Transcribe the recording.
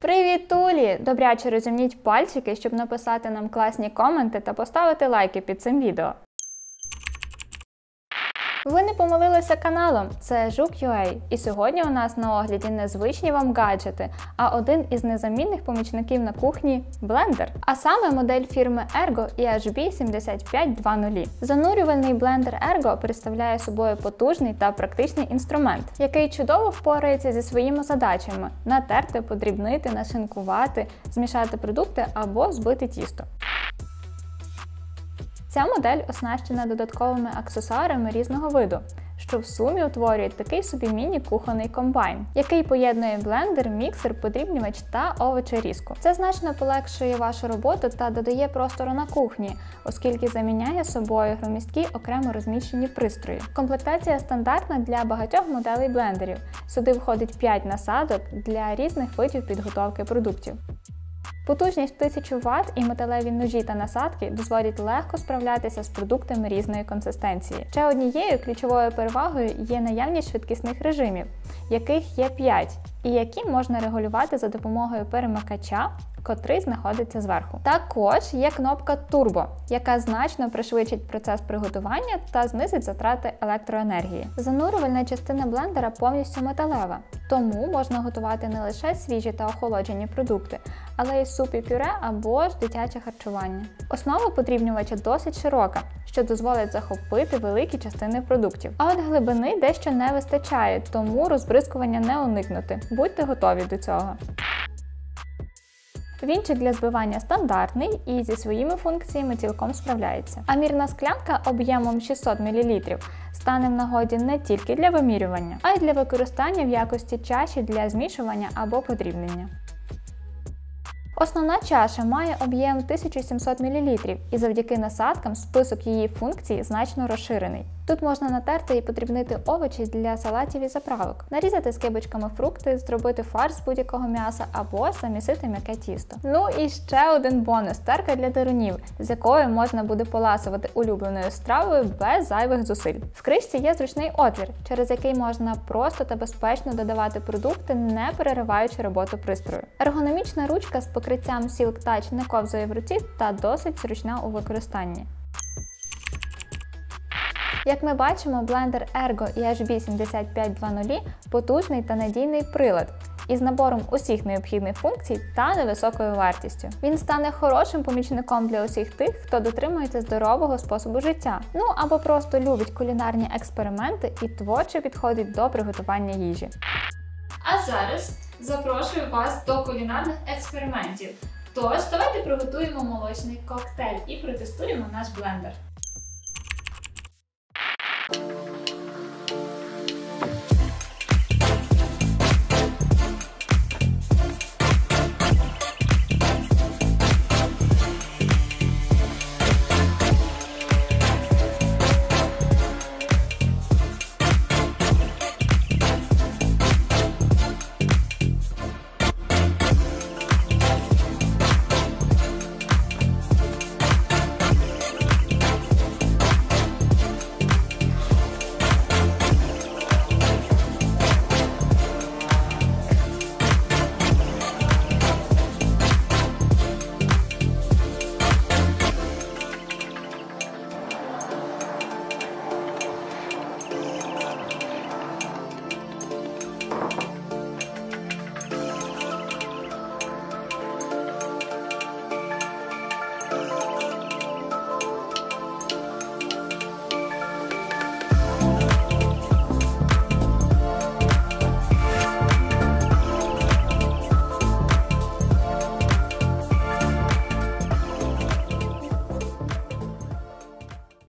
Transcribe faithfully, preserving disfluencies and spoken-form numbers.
Привіт, Тулі! Добряче розімніть пальчики, щоб написати нам класні коменти та поставити лайки під цим відео. Ви не помилилися каналом, це Жук.ua, і сьогодні у нас на огляді не звичні вам гаджети, а один із незамінних помічників на кухні – блендер. А саме модель фірми Ergo і ейч бі сімдесят п'ять двадцять. Занурювальний блендер Ergo представляє собою потужний та практичний інструмент, який чудово впорається зі своїми задачами – натерти, подрібнити, нашинкувати, змішати продукти або збити тісто. Ця модель оснащена додатковими аксесуарами різного виду, що в сумі утворюють такий собі міні-кухонний комбайн, який поєднує блендер, міксер, подрібнювач та овочерізку. Це значно полегшує вашу роботу та додає простору на кухні, оскільки заміняє собою громісткі окремо розміщені пристрої. Комплектація стандартна для багатьох моделей блендерів. Сюди входить п'ять насадок для різних видів підготовки продуктів. Потужність тисячу ватт і металеві ножі та насадки дозволять легко справлятися з продуктами різної консистенції. Ще однією ключовою перевагою є наявність швидкісних режимів, яких є п'ять, і які можна регулювати за допомогою перемикача, котрий знаходиться зверху. Також є кнопка Turbo, яка значно пришвидшить процес приготування та знизить затрати електроенергії. Занурювальна частина блендера повністю металева, тому можна готувати не лише свіжі та охолоджені продукти, але й суп і пюре або ж дитяче харчування. Основа подрібнювача досить широка, що дозволить захопити великі частини продуктів. А от глибини дещо не вистачає, тому розбризкування не уникнути. Будьте готові до цього. Вінчик для збивання стандартний і зі своїми функціями цілком справляється. А мірна склянка об'ємом шістсот мілілітрів стане в нагоді не тільки для вимірювання, а й для використання в якості чаші для змішування або подрібнення. Основна чаша має об'єм тисяча сімсот мілілітрів, і завдяки насадкам список її функцій значно розширений. Тут можна натерти і подрібнити овочі для салатів і заправок, нарізати скибочками фрукти, зробити фарш з будь-якого м'яса або замісити м'яке тісто. Ну і ще один бонус – терка для дерунів, з якою можна буде поласувати улюбленою стравою без зайвих зусиль. В кришці є зручний отвір, через який можна просто та безпечно додавати продукти, не перериваючи роботу пристрою. Ергономічна ручка з покриттям Silk Touch не ковзає в руці та досить зручна у використанні. Як ми бачимо, блендер Ergo і ейч бі сімдесят п'ять двадцять – потужний та надійний прилад із набором усіх необхідних функцій та невисокою вартістю. Він стане хорошим помічником для усіх тих, хто дотримується здорового способу життя, ну або просто любить кулінарні експерименти і творчо підходить до приготування їжі. А зараз запрошую вас до кулінарних експериментів. Тож, давайте приготуємо молочний коктейль і протестуємо наш блендер.